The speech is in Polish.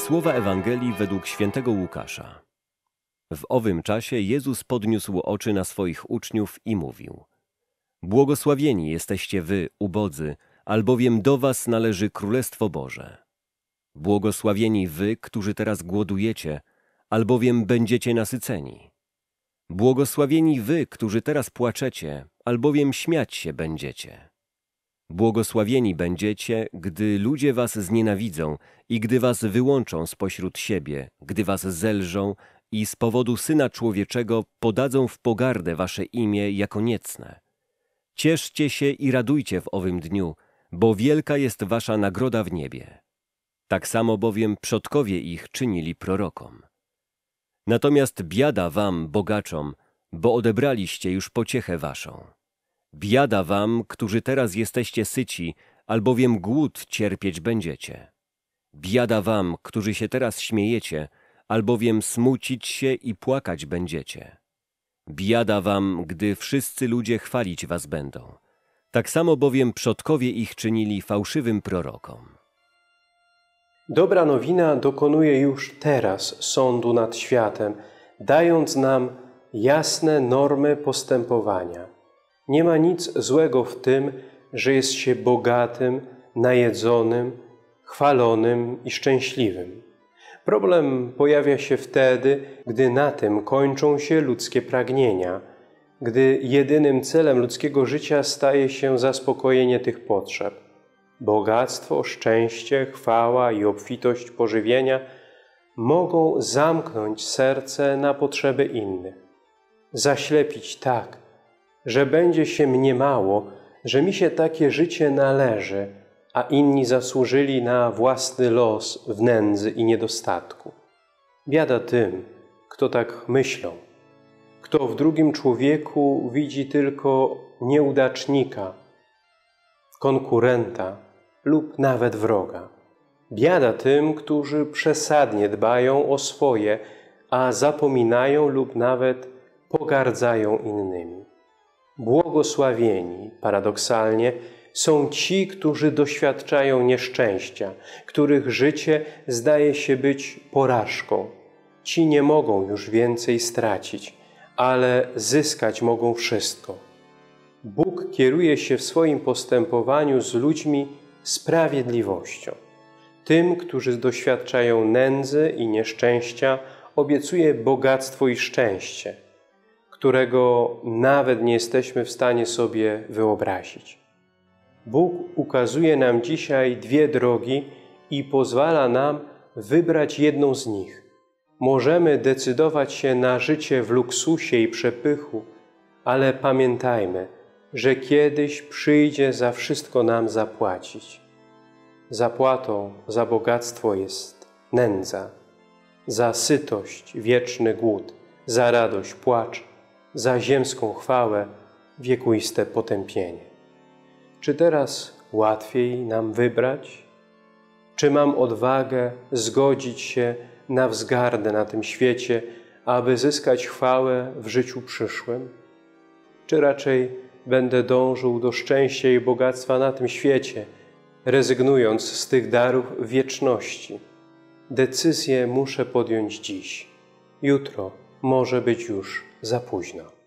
Słowa Ewangelii według świętego Łukasza. W owym czasie Jezus podniósł oczy na swoich uczniów i mówił: Błogosławieni jesteście wy, ubodzy, albowiem do was należy Królestwo Boże. Błogosławieni wy, którzy teraz głodujecie, albowiem będziecie nasyceni. Błogosławieni wy, którzy teraz płaczecie, albowiem śmiać się będziecie. Błogosławieni będziecie, gdy ludzie was znienawidzą i gdy was wyłączą spośród siebie, gdy was zelżą i z powodu Syna Człowieczego podadzą w pogardę wasze imię jako niecne. Cieszcie się i radujcie w owym dniu, bo wielka jest wasza nagroda w niebie. Tak samo bowiem przodkowie ich czynili prorokom. Natomiast biada wam, bogaczom, bo odebraliście już pociechę waszą. Biada wam, którzy teraz jesteście syci, albowiem głód cierpieć będziecie. Biada wam, którzy się teraz śmiejecie, albowiem smucić się i płakać będziecie. Biada wam, gdy wszyscy ludzie chwalić was będą. Tak samo bowiem przodkowie ich czynili fałszywym prorokom. Dobra nowina dokonuje już teraz sądu nad światem, dając nam jasne normy postępowania. Nie ma nic złego w tym, że jest się bogatym, najedzonym, chwalonym i szczęśliwym. Problem pojawia się wtedy, gdy na tym kończą się ludzkie pragnienia, gdy jedynym celem ludzkiego życia staje się zaspokojenie tych potrzeb. Bogactwo, szczęście, chwała i obfitość pożywienia mogą zamknąć serce na potrzeby innych, zaślepić tak, że będzie się mniemało, że mi się takie życie należy, a inni zasłużyli na własny los w nędzy i niedostatku. Biada tym, kto tak myślą, kto w drugim człowieku widzi tylko nieudacznika, konkurenta lub nawet wroga. Biada tym, którzy przesadnie dbają o swoje, a zapominają lub nawet pogardzają innymi. Błogosławieni, paradoksalnie, są ci, którzy doświadczają nieszczęścia, których życie zdaje się być porażką. Ci nie mogą już więcej stracić, ale zyskać mogą wszystko. Bóg kieruje się w swoim postępowaniu z ludźmi sprawiedliwością. Tym, którzy doświadczają nędzy i nieszczęścia, obiecuje bogactwo i szczęście, którego nawet nie jesteśmy w stanie sobie wyobrazić. Bóg ukazuje nam dzisiaj dwie drogi i pozwala nam wybrać jedną z nich. Możemy decydować się na życie w luksusie i przepychu, ale pamiętajmy, że kiedyś przyjdzie za wszystko nam zapłacić. Zapłatą za bogactwo jest nędza, za sytość wieczny głód, za radość płacz, za ziemską chwałę wiekuiste potępienie. Czy teraz łatwiej nam wybrać? Czy mam odwagę zgodzić się na wzgardę na tym świecie, aby zyskać chwałę w życiu przyszłym? Czy raczej będę dążył do szczęścia i bogactwa na tym świecie, rezygnując z tych darów wieczności? Decyzję muszę podjąć dziś. Jutro może być już za późno.